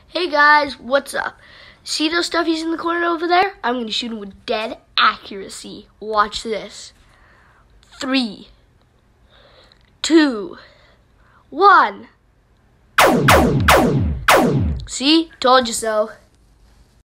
Hey guys, what's up? See those stuffies in the corner over there? I'm going to shoot them with dead accuracy. Watch this. 3, 2, 1. See? Told you so.